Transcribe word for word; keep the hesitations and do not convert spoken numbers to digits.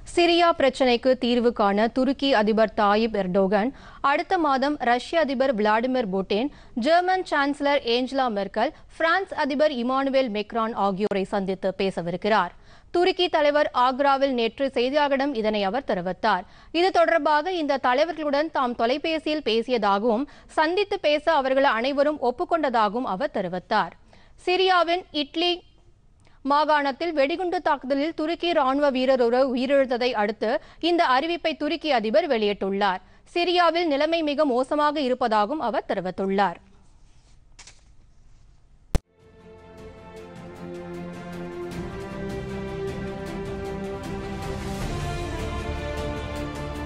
Syria பிரச்சினைக்கு தீர்வு காண துருக்கி அதிபர் தாயிப் எர்டோகன் அடுத்த மாதம் ரஷ்ய அதிபர் Vladimir Putin, German chancellor Angela Merkel, France அதிபர் இமானுவேல் மெக்ரான் ஆகியோரை சந்தித்து பேசவிருக்கிறார். துருக்கி தலைவர் ஆக்ராவில் நேற்று செய்தியாளர்களிடம் இதனை அவர் தெரிவித்தார். இது தொடர்பாக இந்த தலைவர்களுடன் தாம் தொலைபேசியில் பேசியதாகவும் சந்தித்து பேச அவர்கள் அனைவரும் ஒப்புக்கொண்டதாகவும் அவர் தெரிவித்தார். சிரியாவின் இட்லி மாகாணத்தில் வெடிகுண்டு தாக்குதலில் துருக்கி ராணுவ வீரர் ஒருவர் உயிரிழந்ததை அடுத்து இந்த அறிவிப்பை துருக்கி அதிபர் வெளியிட்டுள்ளார். சிரியாவில் நிலைமை மிக மோசமாக இருப்பதாகவும் அவர் தெரிவித்துள்ளார்.